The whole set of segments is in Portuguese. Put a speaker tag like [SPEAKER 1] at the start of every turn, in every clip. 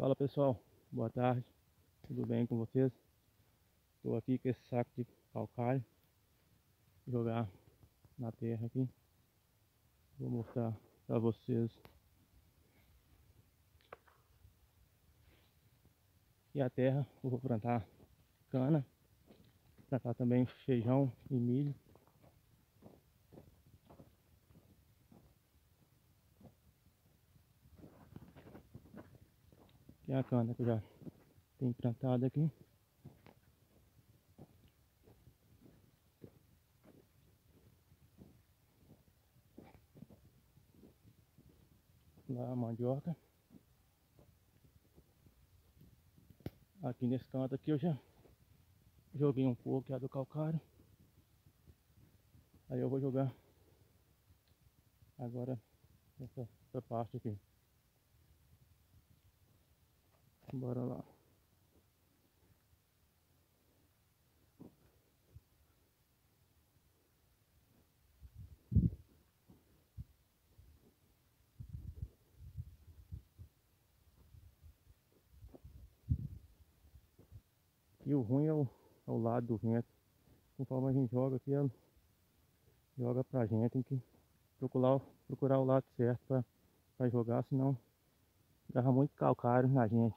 [SPEAKER 1] Fala pessoal, boa tarde, tudo bem com vocês? Estou aqui com esse saco de calcário, jogar na terra aqui. Vou mostrar para vocês. E a terra, eu vou plantar cana, plantar também feijão e milho. Tem a cana que eu já tenho plantado aqui. Lá a mandioca. Aqui nesse canto aqui eu já joguei um pouco já do calcário. Aí eu vou jogar agora essa parte aqui. Bora lá. E o ruim é o lado do vento. Conforme a gente joga aqui, ela joga pra gente. Tem que procurar o lado certo pra jogar, senão agarra muito calcário na gente.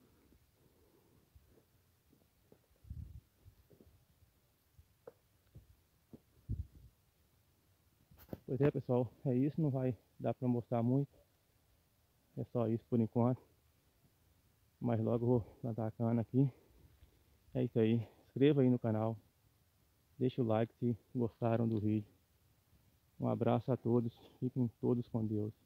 [SPEAKER 1] Pois é pessoal, é isso, não vai dar pra mostrar muito. É só isso por enquanto. Mas logo eu vou plantar a cana aqui. É isso aí, inscreva aí no canal. Deixa o like se gostaram do vídeo. Um abraço a todos, fiquem todos com Deus.